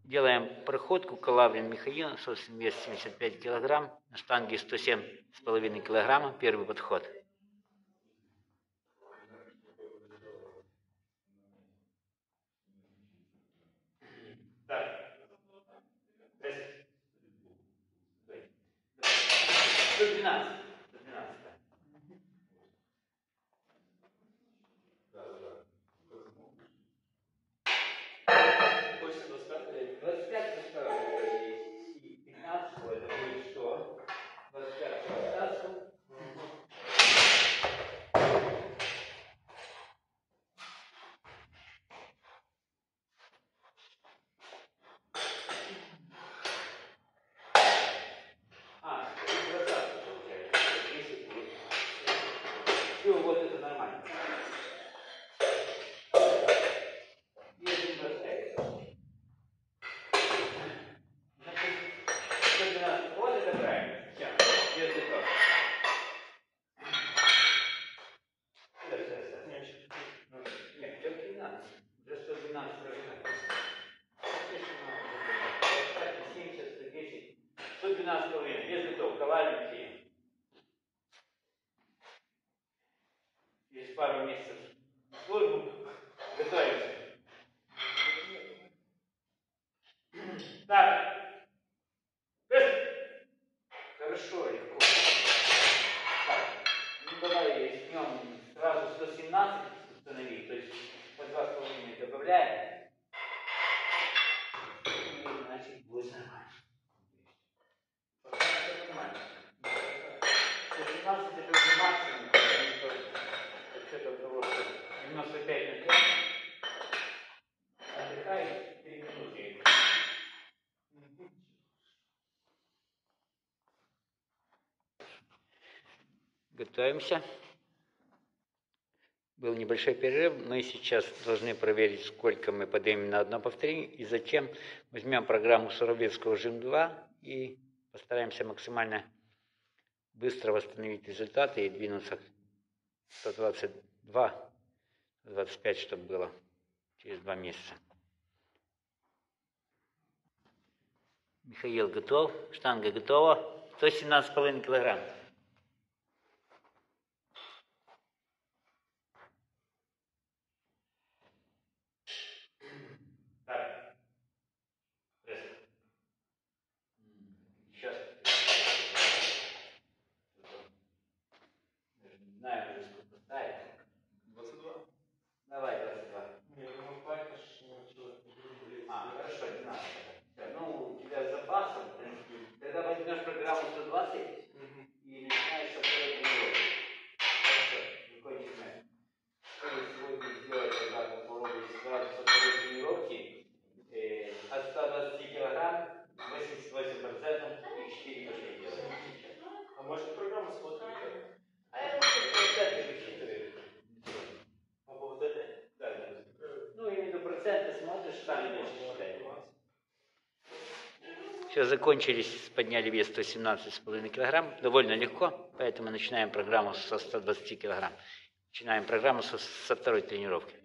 Делаем проходку, Калаврин Михаил, собственно, вес 75 кг, на штанге 107,5 кг, первый подход. Так. 112. Все, вот это нормально. И один бросает. Вот это правильно. Все, без этого. Нет, все 13. Уже 112 прожимать. 70, 110, 112,5. Без этого. Калаврин. Через пару месяцев службу готовимся. Так. Хорошо, легко. Так. Ну давай снем сразу 117 установить, то есть по 2,5 добавляем. И значит будет нормально. Пока все нормально. 117 это уже максимум, с этого того, что 95 на 5. Отдыхаем 3 минуты. Готовимся. Был небольшой перерыв, мы сейчас должны проверить, сколько мы поднимем на одно повторение, и затем возьмем программу Суровецкого ЖИМ-2 и постараемся максимально быстро восстановить результаты и двинуться к 122, 125, чтобы было через 2 месяца. Михаил готов, штанга готова, 117,5 килограмм. Так. Сейчас. Не знаю, уже сколько ставить. 22. Давай 22. Я думаю, хватит, хорошо, не надо. Ну, у тебя с запасом, в принципе. Тогда возьмешь программу 120 и начинаешь со второй тренировки. Хорошо, закончим это. Что вы сегодня сделаете, когда попробуете сразу со второй тренировки от 120 килограмм 88% и 4 пошли делать. А может программу смотрите? А я проценты высчитываю. По поводу этого? Да. Ну, именно проценты смотришь, сами дальше считаешь. Все, закончились, подняли вес 117,5 кг, довольно легко, поэтому начинаем программу со 120 кг. Начинаем программу со второй тренировки.